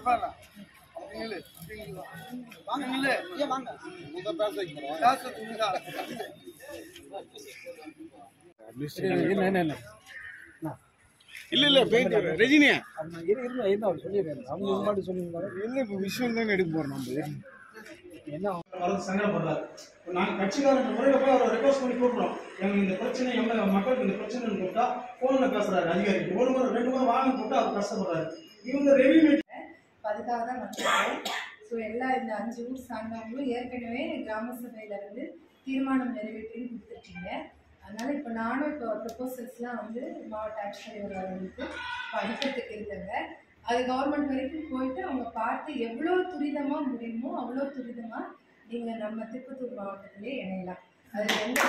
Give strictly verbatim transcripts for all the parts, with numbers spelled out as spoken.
இல்ல இல்ல போயிட்டு ரஜினியா என்ன விஷயம் தான் எடுக்க போறோம் நம்ம என்ன சங்கடப்படுறாரு. நாங்கள் கட்சிக்காரன்ற முறையில் போய் அவரை ரெக்வஸ்ட் பண்ணி கூப்பிடுறோம். எங்களுக்கு இந்த பிரச்சனை எம்எல்ஏ மக்களுக்கு இந்த பிரச்சனைன்னு கூப்பிட்டா போன்ல பேசுறாரு அதிகாரிக்கு. ஒரு முறை ரெண்டு முறை வாங்க கூப்பிட்டு அவர் கஷ்டப்படுறாரு. இவங்க ரெவியூ அதுக்காக தான் வந்திருக்கோம். ஸோ எல்லா இந்த அஞ்சு ஊர் சார்ந்தவங்களும் ஏற்கனவே கிராம சபையில இருந்து தீர்மானம் நிறைவேற்றின்னு கொடுத்துருக்கீங்க. அதனால இப்போ நானும் இப்போ ப்ரொபோசல்ஸ்லாம் வந்து மாவட்ட ஆட்சியர் அவர்களுக்கு அனுப்பத்துக்கு இருக்காங்க. அது கவர்மெண்ட் வரைக்கும் போயிட்டு அவங்க பார்த்து எவ்வளோ துரிதமாக முடியுமோ அவ்வளோ துரிதமாக நீங்கள் நம்ம திருப்பத்தூர் மாவட்டத்திலே இணையலாம். அதில் எந்த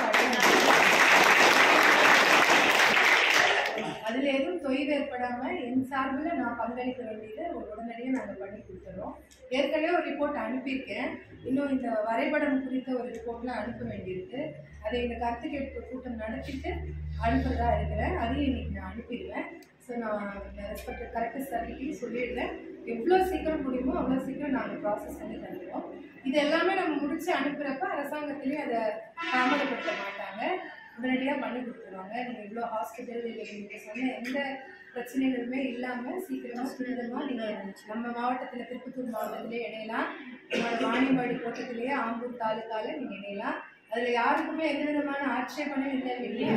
அதில் எதுவும் தொய்வு ஏற்படாமல் என் சார்பில் நான் பங்களிக்க வேண்டியதை உடனடியாக நாங்கள் பண்ணி கொடுத்துறோம். ஏற்கனவே ஒரு ரிப்போர்ட் அனுப்பியிருக்கேன். இன்னும் இந்த வரைபடம் குறித்த ஒரு ரிப்போர்ட்லாம் அனுப்ப வேண்டியிருக்கு. அதை இந்த கருத்து கேட்பு கூட்டம் நடத்திட்டு அனுப்புறதா இருக்கிறேன். அதையும் இன்னைக்கு நான் அனுப்பிடுவேன். ஸோ நான் ரெஸ்பெக்ட் கரெக்டாக சர்டிஃபிகேட் சொல்லிடுறேன். எவ்வளோ சீக்கிரம் முடியுமோ அவ்வளோ சீக்கிரம் நாங்கள் ப்ராசஸ் பண்ணி தந்துடுவோம். இது எல்லாமே நம்ம முடித்து அனுப்புகிறப்ப அரசாங்கத்திலையும் அதை தாமதப்படுத்த மாட்டாங்க, உடனடியாக பண்ணி கொடுத்துருவாங்க. நீங்கள் இவ்வளோ ஹாஸ்பிட்டல் இல்லை நீங்கள் சொன்ன எந்த பிரச்சனைகளுமே இல்லாமல் சீக்கிரமாக சுதந்திரமாக நீங்கள் நம்ம மாவட்டத்தில் திருப்பத்தூர் மாவட்டத்திலே இணையலாம். நம்மளோட வாணியம்பாடி கோட்டத்திலேயே ஆம்பூர் தாலுக்காவில் நீங்கள் இணையலாம். அதில் யாருக்குமே எந்த விதமான ஆட்சேபனும் இல்லை இல்லையா?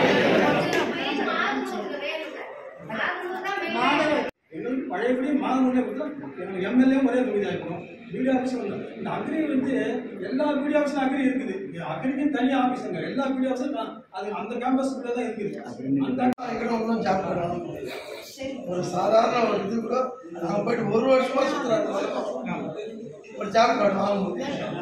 எங்களுக்கு பழையபடி மாதமுன்னே எங்களுக்கு எம்எல்ஏ ஒரே தொகுதியாக இருக்கணும். பிடிஓ ஆஃபீஸ் வந்து இந்த அக்ரி வந்து எல்லா பிடிஓ ஆஃபீஸும் அக்ரி இருக்குது. அக்ரிக்கும் தனியாக ஆஃபீஸுங்க எல்லா பிடிஓ ஆஃபீஸும் அது அந்த கேம்பஸ் கூட தான் இருக்குது. அந்த ஜாப் பண்ணணும். ஒரு சாதாரண ஒரு இது கூட நாங்கள் போயிட்டு ஒரு வருஷமா சுற்றுறாங்க. ஒரு ஜாப் பண்ணணும்.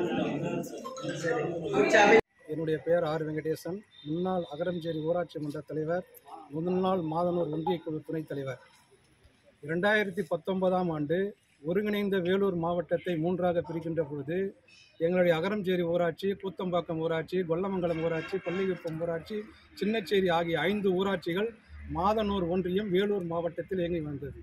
என்னுடைய பெயர் ஆர் வெங்கடேசன், முன்னாள் அகரஞ்சேரி ஊராட்சி மன்ற தலைவர், முன்னாள் மாதனூர் ஒன்றிய குழு துணைத் தலைவர். இரண்டாயிரத்தி பத்தொன்பதாம் ஆண்டு ஒருங்கிணைந்த வேலூர் மாவட்டத்தை மூன்றாக பிரிக்கின்ற பொழுது எங்களுடைய அகரஞ்சேரி ஊராட்சி, கூத்தம்பாக்கம் ஊராட்சி, கொல்லமங்கலம் ஊராட்சி, கொல்லைக்குப்பம் ஊராட்சி, சின்னச்சேரி ஆகிய ஐந்து ஊராட்சிகள் மாதனூர் ஒன்றியம் வேலூர் மாவட்டத்தில் இயங்கி வந்தது.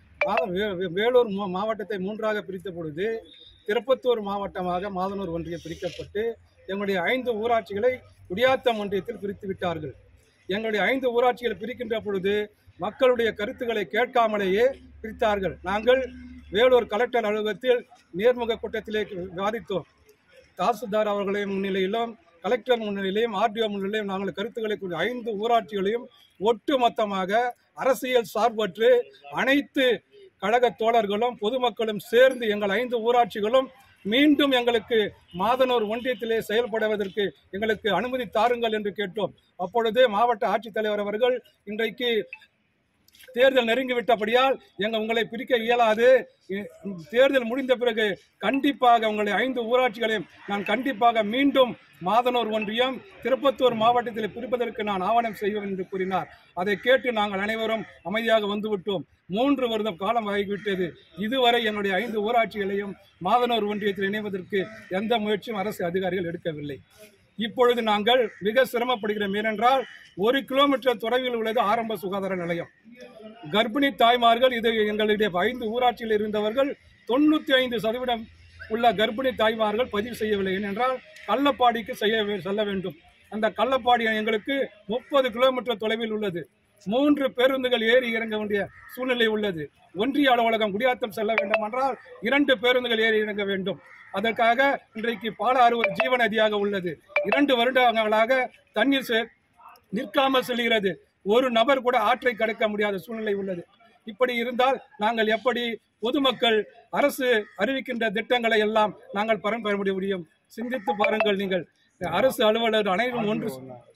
வேலூர் மாவட்டத்தை மூன்றாக பிரித்த பொழுது திருப்பத்தூர் மாவட்டமாக மாதனூர் ஒன்றியம் பிரிக்கப்பட்டு எங்களுடைய ஐந்து ஊராட்சிகளை குடியாத்தம் ஒன்றியத்தில் பிரித்து விட்டார்கள். எங்களுடைய ஐந்து ஊராட்சிகளை பிரிக்கின்ற பொழுது மக்களுடைய கருத்துக்களை கேட்காமலேயே பிரித்தார்கள். நாங்கள் வேலூர் கலெக்டர் அலுவலகத்தில் நேர்முக கூட்டத்திலே விவாதித்தோம். தாசில்தார் அவர்களை முன்னிலையிலும் கலெக்டர் முன்னிலையிலும் ஆர்டிஓ முன்னிலையும் நாங்கள் கருத்துக்களை ஐந்து ஊராட்சிகளையும் ஒட்டுமொத்தமாக அரசியல் சார்பற்று அனைத்து கழக தோழர்களும் பொதுமக்களும் சேர்ந்து எங்கள் ஐந்து ஊராட்சிகளும் மீண்டும் எங்களுக்கு மாதனூர் ஒன்றியத்திலே செயல்படுவதற்கு எங்களுக்கு அனுமதி தாருங்கள் என்று கேட்டோம். அப்பொழுது மாவட்ட ஆட்சித்தலைவர் அவர்கள் இன்றைக்கு தேர்தல் நெருங்கிவிட்டபடியால் எங்கள் உங்களை பிரிக்க இயலாது, தேர்தல் முடிந்த பிறகு கண்டிப்பாக உங்களை ஐந்து ஊராட்சிகளையும் நான் கண்டிப்பாக மீண்டும் மாதனூர் ஒன்றியம் திருப்பத்தூர் மாவட்டத்தில் பிரிப்பதற்கு நான் ஆவணம் செய்வேன் என்று கூறினார். அதை கேட்டு நாங்கள் அனைவரும் அமைதியாக வந்துவிட்டோம். மூன்று வருடம் காலம் ஆகிவிட்டது. இதுவரை என்னுடைய ஐந்து ஊராட்சிகளையும் மாதனூர் ஒன்றியத்தில் இணைவதற்கு எந்த முயற்சியும் அரசு அதிகாரிகள் எடுக்கவில்லை. இப்பொழுது நாங்கள் மிக சிரமப்படுகிறோம். ஏனென்றால் ஒரு கிலோமீட்டர் தொலைவில் உள்ளது ஆரம்ப சுகாதார நிலையம். கர்ப்பிணி தாய்மார்கள், இது எங்களுடைய ஐந்து ஊராட்சியில் இருந்தவர்கள் தொண்ணூற்றி ஐந்து சதவீதம் உள்ள கர்ப்பிணி தாய்மார்கள் பதிவு செய்யவில்லை. ஏனென்றால் கள்ளப்பாடிக்கு செய்ய செல்ல வேண்டும். அந்த கள்ளப்பாடி எங்களுக்கு முப்பது கிலோமீட்டர் தொலைவில் உள்ளது. மூன்று பேருந்துகள் ஏறி இறங்க வேண்டிய சூழ்நிலை உள்ளது. ஒன்றிய அலுவலகம் குடியாத்தம் செல்ல வேண்டும் என்றால் இரண்டு பேருந்துகள் ஏறி இறங்க வேண்டும். அதற்காக இன்றைக்கு பாலாறு ஒரு ஜீவ நதியாக உள்ளது. இரண்டு வருடங்களாக தண்ணீர் நிற்காமல் செல்கிறது. ஒரு நபர் கூட ஆற்றை கடக்க முடியாத சூழ்நிலை உள்ளது. இப்படி இருந்தால் நாங்கள் எப்படி பொதுமக்கள் அரசு அறிவிக்கின்ற திட்டங்களை எல்லாம் நாங்கள் பலன் பெற முடியும்? சிந்தித்து பாருங்கள். நீங்கள் அரசு அலுவலர் அனைவரும் ஒன்று.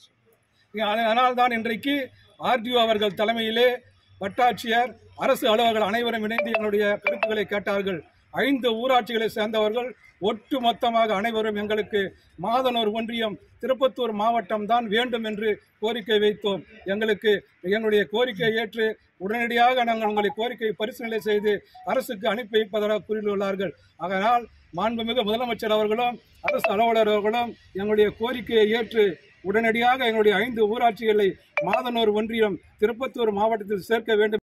அதனால் தான் இன்றைக்கு ஆர்டிஓ அவர்கள் தலைமையிலே வட்டாட்சியர், அரசு அலுவலர்கள் அனைவரும் இணைந்து எங்களுடைய கருத்துக்களை கேட்டார்கள். ஐந்து ஊராட்சிகளை சேர்ந்தவர்கள் ஒட்டு மொத்தமாக அனைவரும் எங்களுக்கு மாதனூர் ஒன்றியம் திருப்பத்தூர் மாவட்டம் தான் வேண்டும் என்று கோரிக்கை வைத்தோம். எங்களுக்கு எங்களுடைய கோரிக்கையை ஏற்று உடனடியாக நாங்கள் உங்களை கோரிக்கையை பரிசீலனை செய்து அரசுக்கு அனுப்பி வைப்பதாக கூறியுள்ளார்கள். அதனால் மாண்புமிகு முதலமைச்சர் அவர்களும் அரசு அலுவலர் அவர்களும் எங்களுடைய கோரிக்கையை ஏற்று உடனடியாக எங்களுடைய ஐந்து ஊராட்சிகளை மாதனூர் ஒன்றியம் திருப்பத்தூர் மாவட்டத்தில் சேர்க்க வேண்டும்.